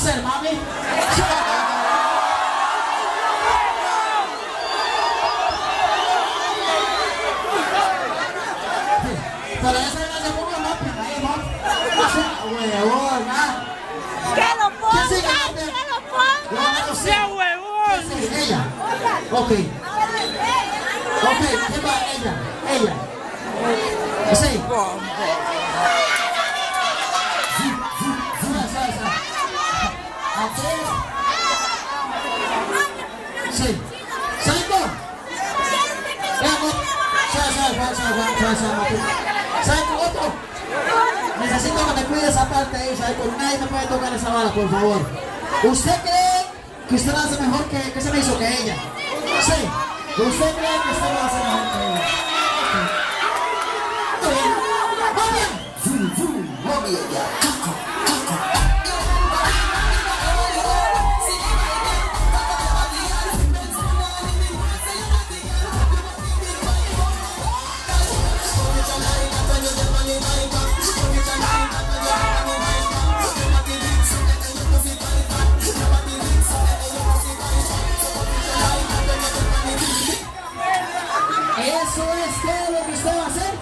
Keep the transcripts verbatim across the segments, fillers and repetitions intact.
hacer, mami? Para eso no se ponga más pegado, ¿no? Huevón, ¿ah? ¡Que lo ponga! ¡Que lo ponga! ¡Sea huevón! Ella. Ok. Ok, ¿qué va? Ella. Ella. Sí. Sí. ¿Psycho? Psycho, otro. Necesito que me cuide esa parte ahí, Psycho. Nadie me puede tocar esa bala, por favor. ¿Usted cree que usted lo hace mejor que, que se me hizo que ella? Sí. ¿Usted cree que usted lo hace mejor que ella? Muy bien. ¿Eso es todo lo que usted va a hacer?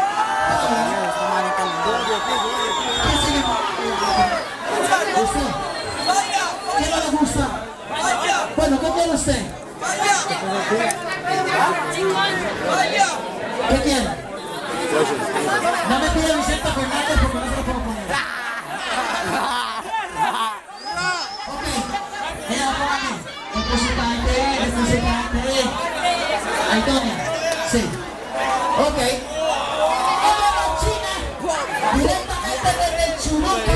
¿Usted? ¿Qué no le gusta? Bueno, ¿qué quiere usted? ¿Qué quiere? No me pida Vicente Fernández porque no se lo puedo poner. Ok, mira, póngame. Representante, representante. Antonia. Sí. Ok. Ella es china. Directamente desde el Churuca.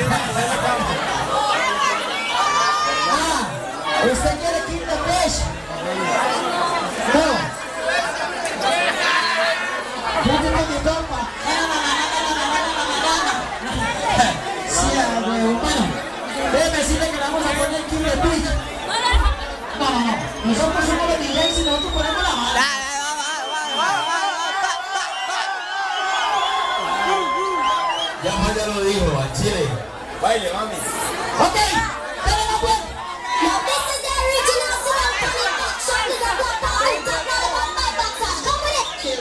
Ah, ¿usted quiere Kingdom Fish? No. Yo tengo mi compa. Sí, bueno. Déjeme decirle que le vamos a poner Kingdom Fish. No, no, no. Nosotros somos los D Js y nosotros ponemos la mano. Ya más ya lo dijo, al chile. Baile, mami. Ok, dale la vuelta. Now this is the original sound from the box shop. Is a block out. It's a block about my box. Come with it.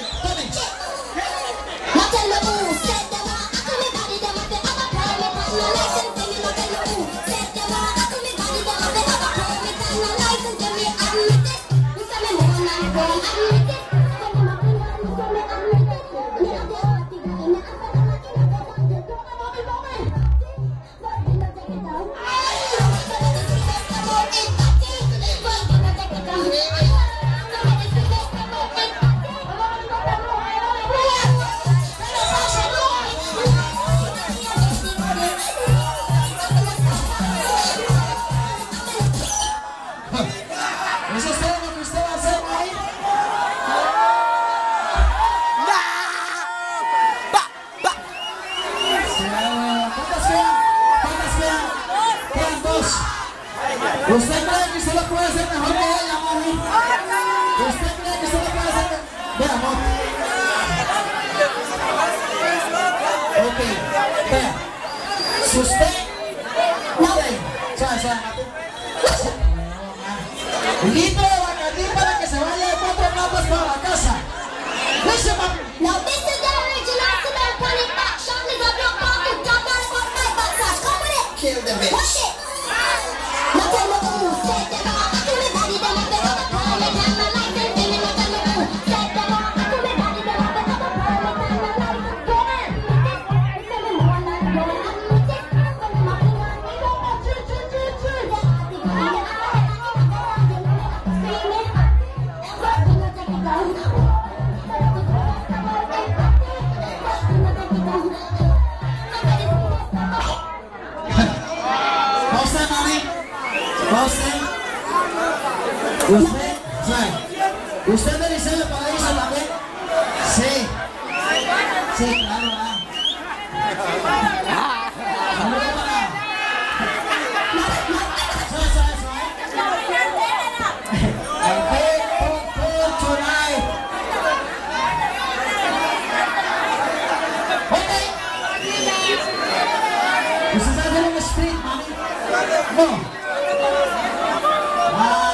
Now tell me who said them all. I come me body them up. They have a permit and no license. Then you know tell me who said them all. I come me body them up. They have a permit and no license. Then me admit it. You say me more than go and admit it. Say them up and down. You say me admit it. Me have the party guy. Me have the party guy. They don't want to go and but me not take it down. ¿Eso es todo lo que usted va a hacer ahí? ¿Cuántas quedan? ¿Cuántas quedan? Quedan dos. ¿Usted cree que usted lo puede hacer mejor que ella, mami? ¿Usted cree que usted lo puede hacer mejor? Vea, amor. Ok, vea. Si usted... Mate, ya, ya, litro de Bacardí para que se vaya de cuatro platos para la casa. Listen, mami. Now this is the original cement panic box shop. Is a block out. It's a block about my box. Come with it. Kill the bitch. Push it. Now tell me who said them all. I come me body them up. They have a permit and no license. Then you know tell me who said them all. I come me body them up. They have a permit and no license. Go on. You say me more than go and admit it. When them up and down, we go up. Choo, choo, choo, choo. They have the guy. They have the guy. They have the guy. Scream it. But we not take it down. José, mami. José. ¿Usted? Sí. ¿Usted es de Liceo de Paraíso también? Sí. Sí, claro, ah. No le para. Eso, eso, eso, ¿eh? Okay, pum, pum, tonight. Ok. ¿Usted sabe hacer un Backstreet, mami. No. Ah,